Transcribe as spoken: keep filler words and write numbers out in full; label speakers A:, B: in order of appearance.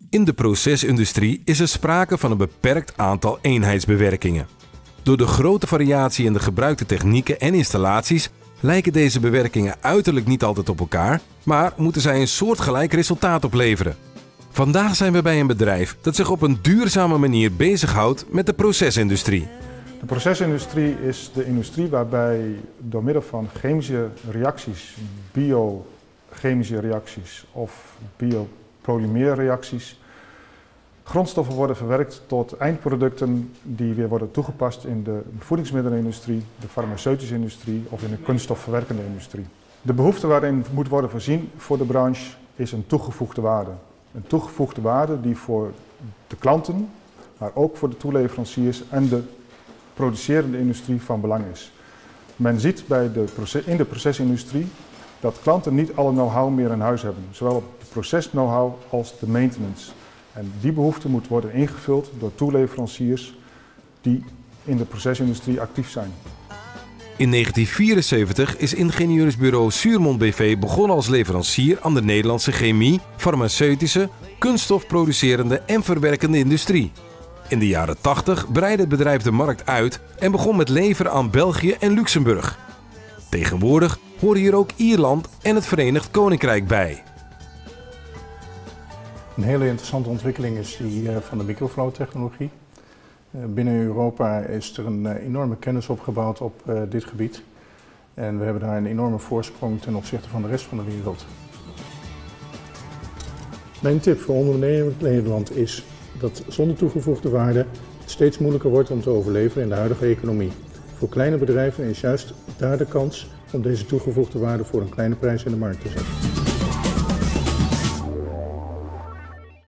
A: In de procesindustrie is er sprake van een beperkt aantal eenheidsbewerkingen. Door de grote variatie in de gebruikte technieken en installaties lijken deze bewerkingen uiterlijk niet altijd op elkaar, maar moeten zij een soortgelijk resultaat opleveren. Vandaag zijn we bij een bedrijf dat zich op een duurzame manier bezighoudt met de procesindustrie.
B: De procesindustrie is de industrie waarbij door middel van chemische reacties, biochemische reacties of biopolymeerreacties, grondstoffen worden verwerkt tot eindproducten die weer worden toegepast in de voedingsmiddelenindustrie, de farmaceutische industrie of in de kunststofverwerkende industrie. De behoefte waarin moet worden voorzien voor de branche is een toegevoegde waarde. Een toegevoegde waarde die voor de klanten, maar ook voor de toeleveranciers en de producerende industrie van belang is. Men ziet bij de proces, in de procesindustrie dat klanten niet alle know-how meer in huis hebben, zowel op de proces-know-how als de maintenance. En die behoefte moet worden ingevuld door toeleveranciers die in de procesindustrie actief zijn.
A: In negentien vierenzeventig is ingenieursbureau Suurmond B V begonnen als leverancier aan de Nederlandse chemie, farmaceutische, kunststofproducerende en verwerkende industrie. In de jaren tachtig breidde het bedrijf de markt uit en begon met leveren aan België en Luxemburg. Tegenwoordig horen hier ook Ierland en het Verenigd Koninkrijk bij.
C: Een hele interessante ontwikkeling is die van de microflow-technologie. Binnen Europa is er een enorme kennis opgebouwd op dit gebied. En we hebben daar een enorme voorsprong ten opzichte van de rest van de wereld. Mijn tip voor ondernemers in Nederland is dat zonder toegevoegde waarde het steeds moeilijker wordt om te overleven in de huidige economie. Voor kleine bedrijven is juist daar de kans om deze toegevoegde waarde voor een kleine prijs in de markt te zetten.